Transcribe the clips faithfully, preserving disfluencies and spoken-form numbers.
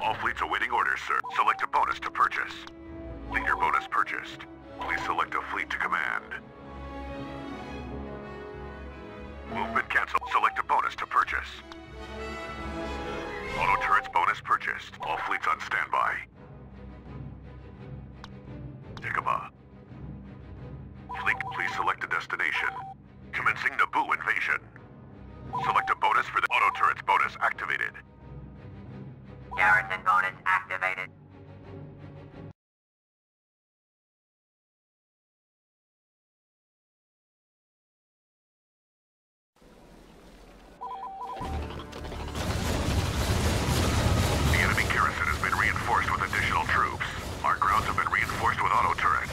All fleets awaiting orders, sir. Select a bonus to purchase. Leader bonus purchased. Please select a fleet to command. Movement cancel. Select a bonus to purchase. Auto turrets bonus purchased. All fleets on standby. Dagobah. Fleet, please select a destination. Commencing Naboo invasion. Select a bonus for the auto turrets bonus activated. Garrison bonus activated. The enemy garrison has been reinforced with additional troops. Our grounds have been reinforced with auto turrets.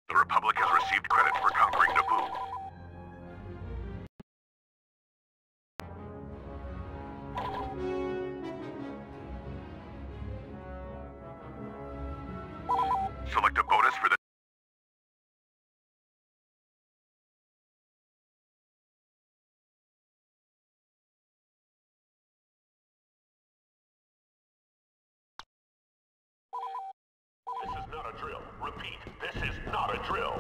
The Republic has received credit for conquering Naboo. Select a bonus for the... This is not a drill. Repeat, this is not a drill.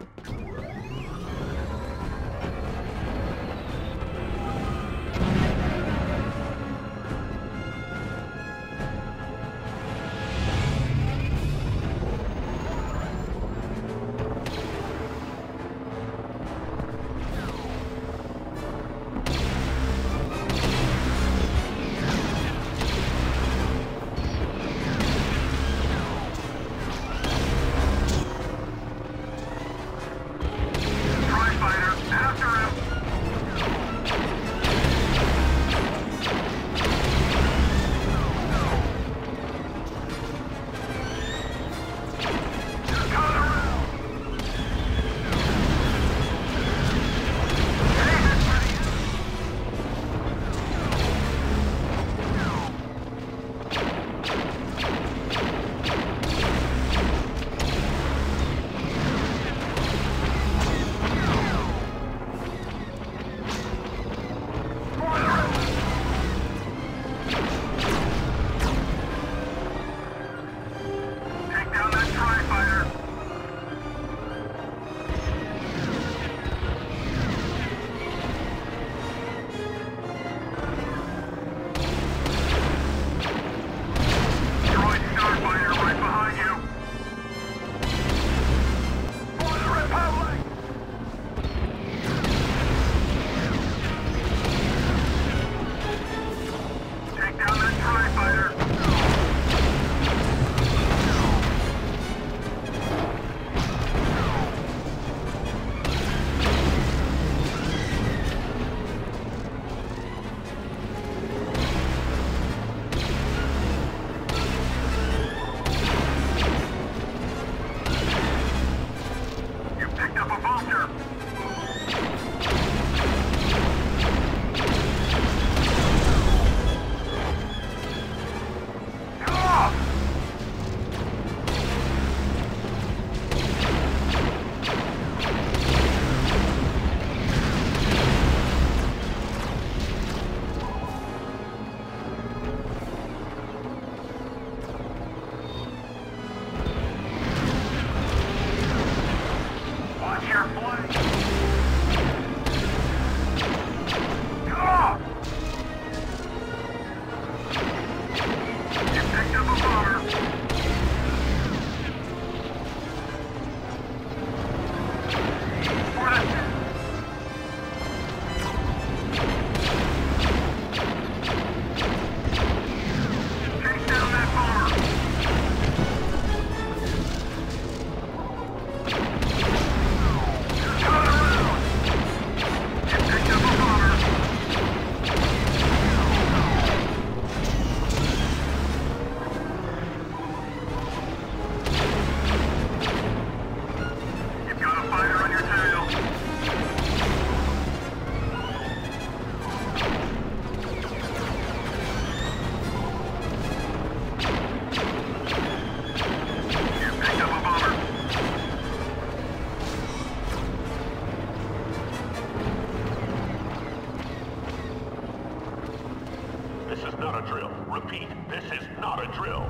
Repeat, this is not a drill.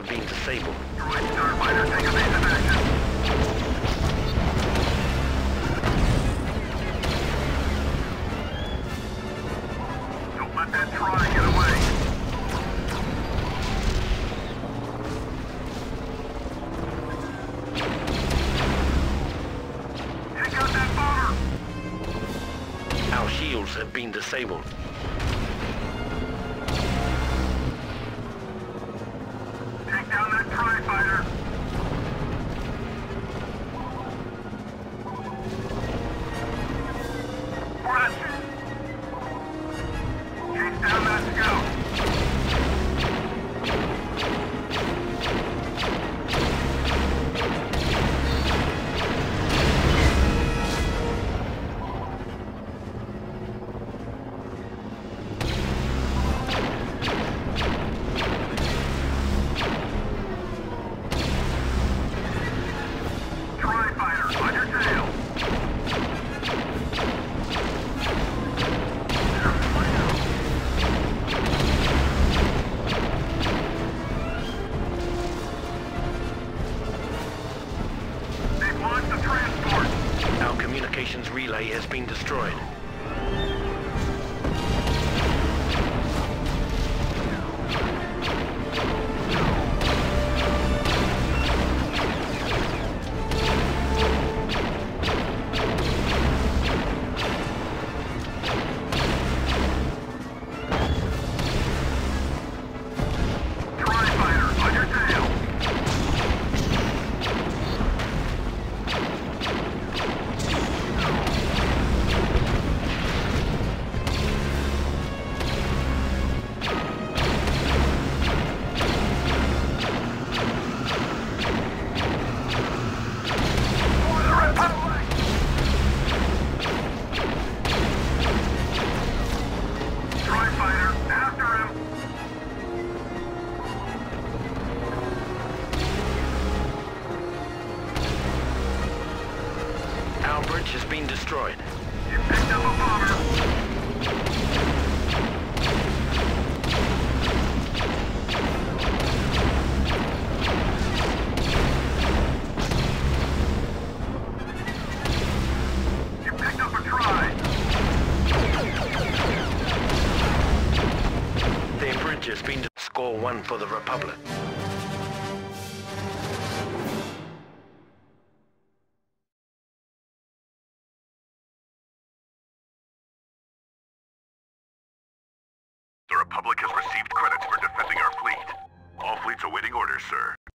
have been disabled. Droid Starfighter, take evasive action. Don't let that try get away. Take out that bomber. Our shields have been disabled. Take down that Tri-Fighter. Press. Chase down that scout. Tri-Fighter, on your tail. They've launched the transport. Our communications relay has been destroyed. Tri-Fighter, on your tail. For the Republic! Tri-Fighter, after him! Our bridge has been destroyed. You picked up a bomber. You picked up a Tri. Their bridge has been de- Score one for the Republic. The Republic has received credits for defending our fleet. All fleets awaiting orders, sir.